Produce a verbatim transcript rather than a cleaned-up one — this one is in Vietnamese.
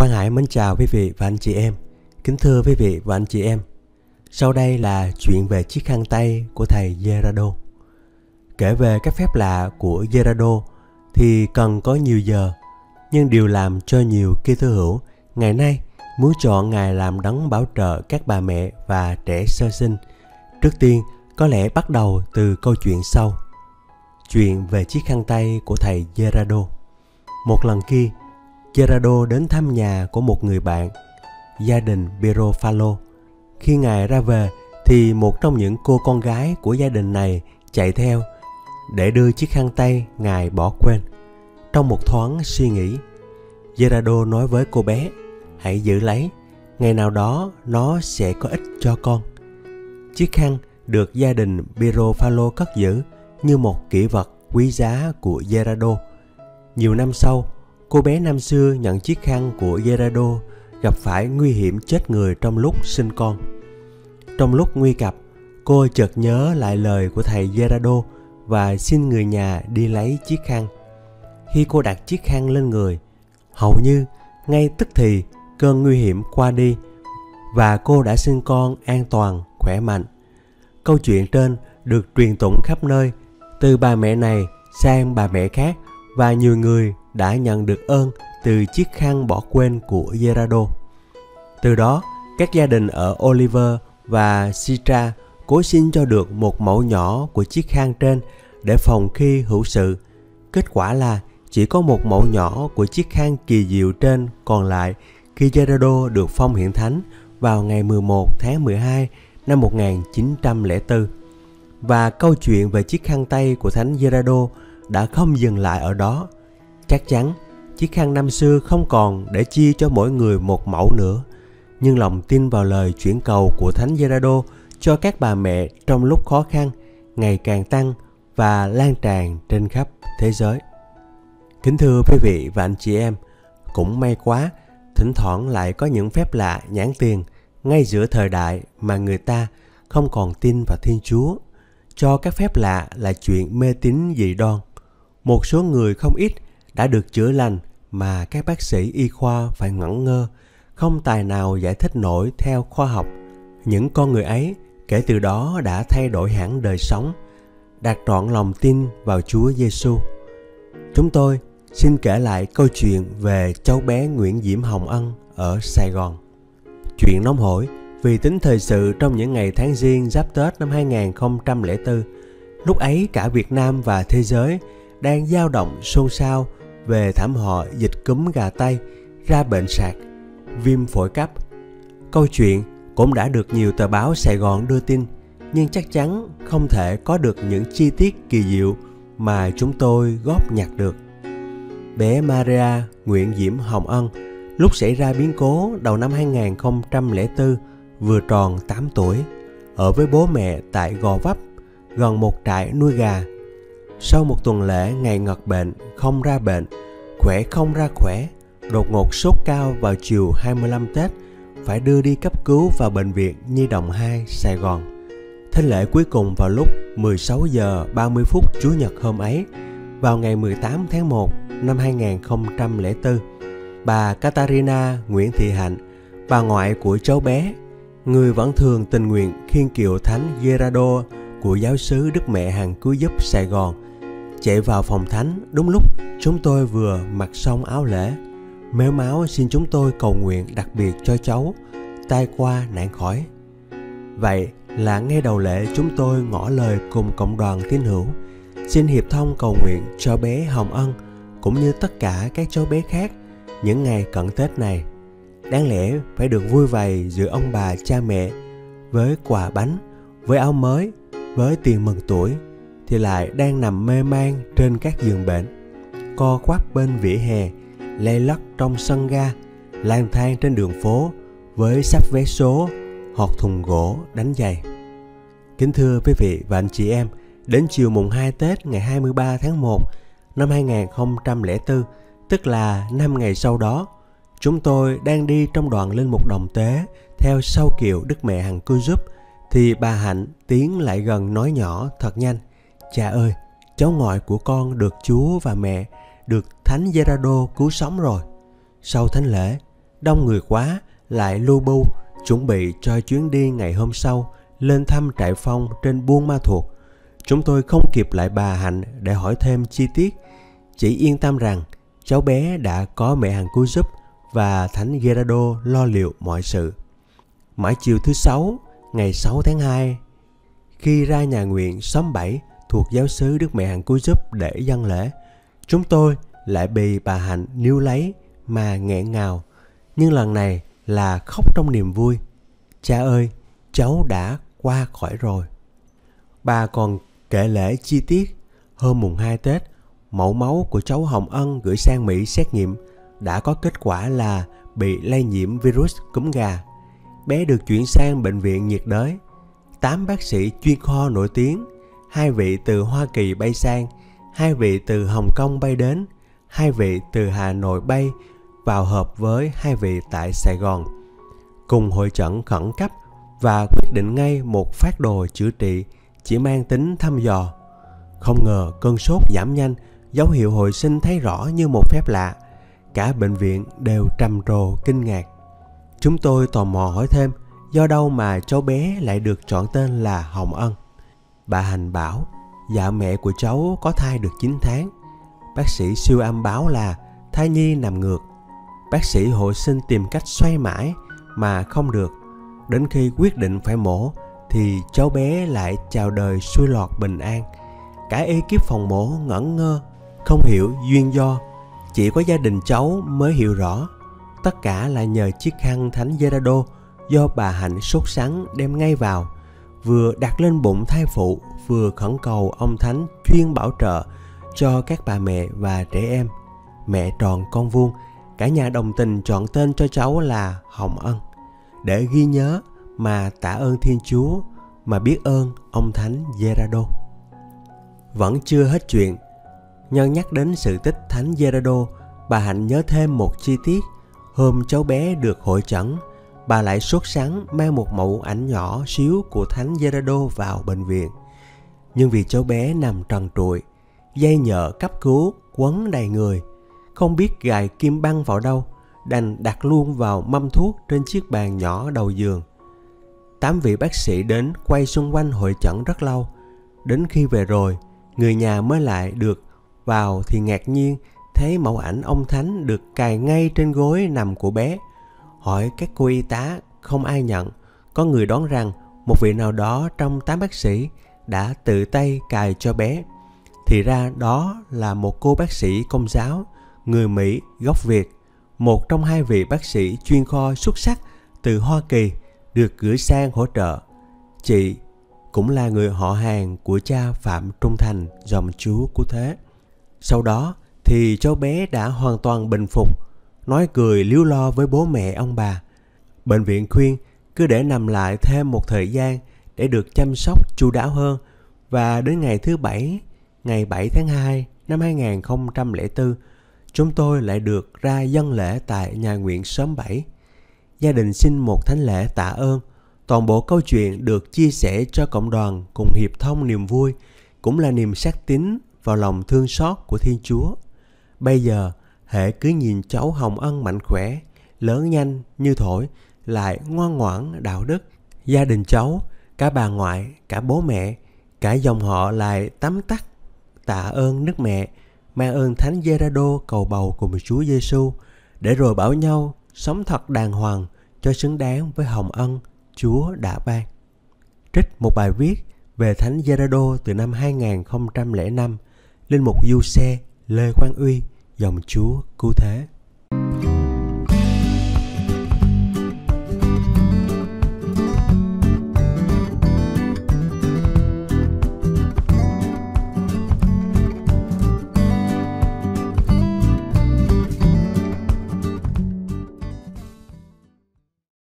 Quang Hải mến chào quý vị và anh chị em. Kính thưa quý vị và anh chị em, sau đây là chuyện về chiếc khăn tay của thầy Gerardo. Kể về các phép lạ của Gerardo thì cần có nhiều giờ, nhưng điều làm cho nhiều Kitô hữu ngày nay muốn chọn Ngài làm đấng bảo trợ các bà mẹ và trẻ sơ sinh. Trước tiên, có lẽ bắt đầu từ câu chuyện sau. Chuyện về chiếc khăn tay của thầy Gerardo. Một lần kia, Gerardo đến thăm nhà của một người bạn, gia đình Pirofalo. Khi Ngài ra về thì một trong những cô con gái của gia đình này chạy theo để đưa chiếc khăn tay Ngài bỏ quên. Trong một thoáng suy nghĩ, Gerardo nói với cô bé: "Hãy giữ lấy, ngày nào đó nó sẽ có ích cho con." Chiếc khăn được gia đình Pirofalo cất giữ như một kỷ vật quý giá của Gerardo. Nhiều năm sau, cô bé năm xưa nhận chiếc khăn của Gerardo gặp phải nguy hiểm chết người trong lúc sinh con. Trong lúc nguy cấp, cô chợt nhớ lại lời của thầy Gerardo và xin người nhà đi lấy chiếc khăn. Khi cô đặt chiếc khăn lên người, hầu như ngay tức thì cơn nguy hiểm qua đi và cô đã sinh con an toàn, khỏe mạnh. Câu chuyện trên được truyền tụng khắp nơi, từ bà mẹ này sang bà mẹ khác, và nhiều người đã nhận được ơn từ chiếc khăn bỏ quên của Gerardo. Từ đó, các gia đình ở Oliver và Sitra cố xin cho được một mẫu nhỏ của chiếc khăn trên để phòng khi hữu sự. Kết quả là chỉ có một mẫu nhỏ của chiếc khăn kỳ diệu trên còn lại khi Gerardo được phong hiện thánh vào ngày mười một tháng mười hai năm một nghìn chín trăm lẻ bốn. Và câu chuyện về chiếc khăn tay của thánh Gerardo đã không dừng lại ở đó. Chắc chắn chiếc khăn năm xưa không còn để chia cho mỗi người một mẫu nữa, nhưng lòng tin vào lời chuyển cầu của thánh Gerardo cho các bà mẹ trong lúc khó khăn ngày càng tăng và lan tràn trên khắp thế giới. Kính thưa quý vị và anh chị em, cũng may quá, thỉnh thoảng lại có những phép lạ nhãn tiền ngay giữa thời đại mà người ta không còn tin vào Thiên Chúa. Cho các phép lạ là chuyện mê tín dị đoan. Một số người không ít đã được chữa lành mà các bác sĩ y khoa phải ngẩn ngơ, không tài nào giải thích nổi theo khoa học. Những con người ấy kể từ đó đã thay đổi hẳn đời sống, đặt trọn lòng tin vào Chúa Giêsu. Chúng tôi xin kể lại câu chuyện về cháu bé Nguyễn Diễm Hồng Ân ở Sài Gòn. Chuyện nóng hổi vì tính thời sự trong những ngày tháng Giêng giáp Tết năm hai nghìn không trăm lẻ bốn. Lúc ấy cả Việt Nam và thế giới đang dao động xôn xao về thảm họa dịch cúm gà Tây, ra bệnh sạc, viêm phổi cấp. Câu chuyện cũng đã được nhiều tờ báo Sài Gòn đưa tin, nhưng chắc chắn không thể có được những chi tiết kỳ diệu mà chúng tôi góp nhặt được. Bé Maria Nguyễn Diễm Hồng Ân lúc xảy ra biến cố đầu năm hai nghìn không trăm lẻ bốn vừa tròn tám tuổi, ở với bố mẹ tại Gò Vấp, gần một trại nuôi gà. Sau một tuần lễ ngày ngật bệnh, không ra bệnh, khỏe không ra khỏe, đột ngột sốt cao vào chiều hai mươi lăm Tết, phải đưa đi cấp cứu vào bệnh viện Nhi đồng hai Sài Gòn. Thánh lễ cuối cùng vào lúc mười sáu giờ ba mươi phút Chủ nhật hôm ấy, vào ngày mười tám tháng một năm hai nghìn không trăm lẻ bốn. Bà Catarina Nguyễn Thị Hạnh, bà ngoại của cháu bé, người vẫn thường tình nguyện khiêng kiệu thánh Gerardo của giáo xứ Đức Mẹ Hằng Cứu Giúp Sài Gòn, chạy vào phòng thánh đúng lúc chúng tôi vừa mặc xong áo lễ, mếu máo xin chúng tôi cầu nguyện đặc biệt cho cháu, tai qua nạn khỏi. Vậy là ngay đầu lễ chúng tôi ngỏ lời cùng cộng đoàn tín hữu, xin hiệp thông cầu nguyện cho bé Hồng Ân cũng như tất cả các cháu bé khác những ngày cận Tết này. Đáng lẽ phải được vui vầy giữa ông bà cha mẹ, với quà bánh, với áo mới, với tiền mừng tuổi, thì lại đang nằm mê man trên các giường bệnh, co quắp bên vỉa hè, lay lắt trong sân ga, lang thang trên đường phố với sắp vé số hoặc thùng gỗ đánh giày. Kính thưa quý vị và anh chị em, đến chiều mùng hai Tết ngày hai mươi ba tháng một năm hai nghìn không trăm lẻ bốn, tức là năm ngày sau đó, chúng tôi đang đi trong đoàn linh mục đồng tế theo sau kiệu Đức Mẹ Hằng Cứu Giúp, thì bà Hạnh tiến lại gần nói nhỏ thật nhanh: "Cha ơi, cháu ngoại của con được Chúa và mẹ, được Thánh Gerardo cứu sống rồi." Sau thánh lễ, đông người quá lại lu bu chuẩn bị cho chuyến đi ngày hôm sau lên thăm trại phong trên Buôn Ma Thuột. Chúng tôi không kịp lại bà Hạnh để hỏi thêm chi tiết, chỉ yên tâm rằng cháu bé đã có mẹ hàng cứu giúp và Thánh Gerardo lo liệu mọi sự. Mãi chiều thứ sáu, ngày sáu tháng hai, khi ra nhà nguyện xóm bảy thuộc giáo xứ Đức Mẹ Hằng Cứu Giúp để dâng lễ, chúng tôi lại bị bà Hạnh níu lấy mà nghẹn ngào, nhưng lần này là khóc trong niềm vui. Cha ơi, cháu đã qua khỏi rồi. Bà còn kể lễ chi tiết. Hôm mùng hai Tết, mẫu máu của cháu Hồng Ân gửi sang Mỹ xét nghiệm đã có kết quả là bị lây nhiễm virus cúm gà. Bé được chuyển sang bệnh viện nhiệt đới. Tám bác sĩ chuyên khoa nổi tiếng, hai vị từ Hoa Kỳ bay sang, hai vị từ Hồng Kông bay đến, hai vị từ Hà Nội bay vào hợp với hai vị tại Sài Gòn, cùng hội chẩn khẩn cấp và quyết định ngay một phác đồ chữa trị chỉ mang tính thăm dò. Không ngờ cơn sốt giảm nhanh, dấu hiệu hồi sinh thấy rõ như một phép lạ. Cả bệnh viện đều trầm trồ kinh ngạc. Chúng tôi tò mò hỏi thêm do đâu mà cháu bé lại được chọn tên là Hồng Ân. Bà Hành bảo dạ mẹ của cháu có thai được chín tháng. Bác sĩ siêu âm báo là thai nhi nằm ngược. Bác sĩ hộ sinh tìm cách xoay mãi mà không được. Đến khi quyết định phải mổ thì cháu bé lại chào đời xuôi lọt bình an. Cả ekip phòng mổ ngẩn ngơ, không hiểu duyên do. Chỉ có gia đình cháu mới hiểu rõ. Tất cả là nhờ chiếc khăn Thánh Gerardo do bà Hạnh sốt sắng đem ngay vào, vừa đặt lên bụng thai phụ, vừa khẩn cầu ông Thánh chuyên bảo trợ cho các bà mẹ và trẻ em. Mẹ tròn con vuông, cả nhà đồng tình chọn tên cho cháu là Hồng Ân, để ghi nhớ mà tạ ơn Thiên Chúa, mà biết ơn ông Thánh Gerardo. Vẫn chưa hết chuyện. Nhân nhắc đến sự tích Thánh Gerardo, bà Hạnh nhớ thêm một chi tiết. Hôm cháu bé được hội chẩn, bà lại sốt sắng mang một mẫu ảnh nhỏ xíu của Thánh Gerardo vào bệnh viện. Nhưng vì cháu bé nằm trần trụi, dây nhợ cấp cứu quấn đầy người, không biết gài kim băng vào đâu, đành đặt luôn vào mâm thuốc trên chiếc bàn nhỏ đầu giường. Tám vị bác sĩ đến quay xung quanh hội chẩn rất lâu. Đến khi về rồi, người nhà mới lại được vào thì ngạc nhiên thấy mẫu ảnh ông Thánh được cài ngay trên gối nằm của bé. Hỏi các cô y tá, không ai nhận. Có người đoán rằng một vị nào đó trong tám bác sĩ đã tự tay cài cho bé. Thì ra đó là một cô bác sĩ công giáo, người Mỹ gốc Việt, một trong hai vị bác sĩ chuyên khoa xuất sắc từ Hoa Kỳ được gửi sang hỗ trợ. Chị cũng là người họ hàng của cha Phạm Trung Thành, dòng Chúa Cứu Thế. Sau đó thì cháu bé đã hoàn toàn bình phục, nói cười líu lo với bố mẹ ông bà. Bệnh viện khuyên cứ để nằm lại thêm một thời gian để được chăm sóc chu đáo hơn. Và đến ngày thứ bảy, ngày bảy tháng hai năm hai nghìn không trăm lẻ bốn, chúng tôi lại được ra dâng lễ tại nhà nguyện xóm bảy. Gia đình xin một thánh lễ tạ ơn. Toàn bộ câu chuyện được chia sẻ cho cộng đoàn cùng hiệp thông niềm vui, cũng là niềm xác tín vào lòng thương xót của Thiên Chúa. Bây giờ, hễ cứ nhìn cháu Hồng Ân mạnh khỏe, lớn nhanh như thổi, lại ngoan ngoãn đạo đức, gia đình cháu, cả bà ngoại, cả bố mẹ, cả dòng họ lại tắm tắt tạ ơn nước mẹ, mang ơn Thánh Gerardo cầu bầu cùng Chúa Giêsu, để rồi bảo nhau sống thật đàng hoàng cho xứng đáng với hồng ân Chúa đã ban. Trích một bài viết về Thánh Gerardo từ năm hai nghìn không trăm lẻ năm, linh mục Du Xe Lê Quang Uy, dòng Chúa Cứu Thế.